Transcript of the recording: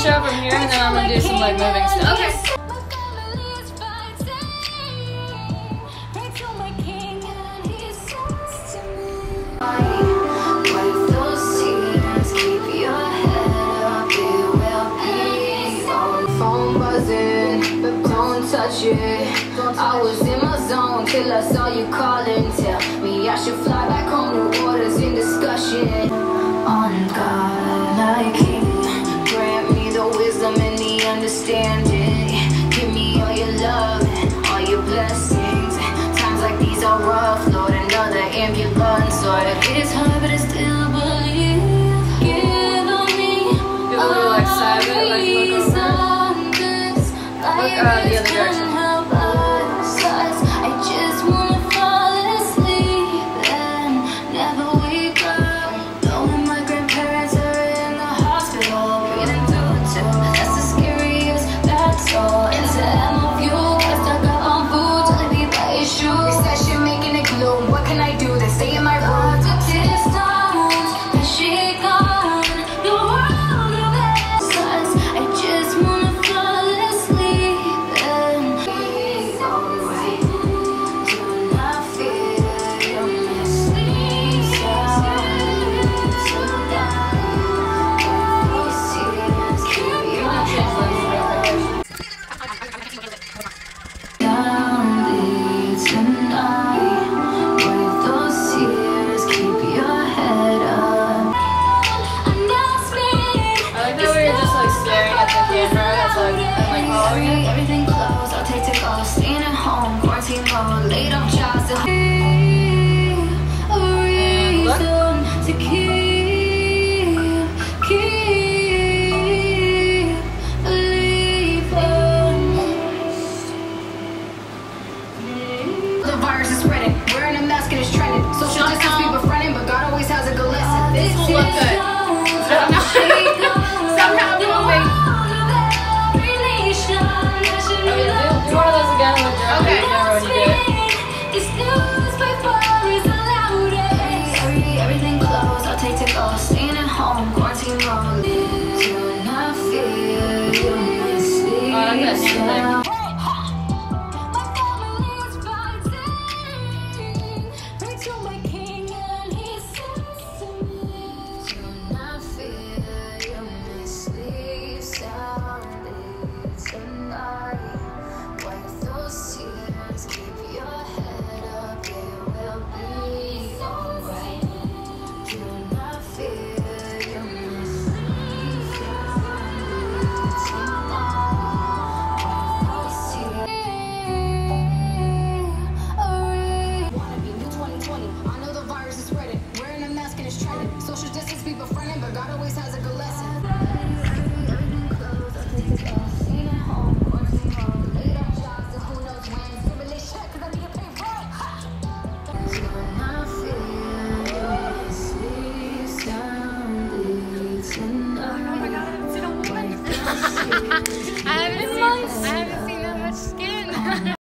show from here and then I'm gonna do some like moving stuff. Okay. Phone buzzing, but don't touch it. I was in my zone till I saw you calling. Tell me I should fly back home to waters in discussion. On God, like King, grant me the wisdom and the understanding. Give me all your love and all your blessings. Times like these are rough, Lord, another ambulance. Lord, it's hard, but I still believe. Give on me. People who like side it, like look over. Look the other direction. I just wanna fall asleep and never wake up. Knowing my grandparents are in the hospital, breathing through a tube. That's the scariest, that's all. Into ammo fuel, got stuck up on food, telling me buy a shoe. Recession making it gloom, what can I do to stay in my room? The distance, and she gone, the world of excess. I just wanna fall asleep and be alright. Do not fear your mistakes. Everything closed, I'll take to go. Staying at home, quarantine mode, laid off jobs to a reason to keep believing. The virus is spreading, wearing a mask and it's trending. Social distance be befriending, but God always has a good lesson. This will look good. Somehow moving. Do one of those again with your Okay. camera when you do it. Everything closed, I'll take to go. Staying at home, quarantine mode. Do not fear your mistakes. Oh, I like that same thing. Social distance be befriending, but God always has a good lesson. I haven't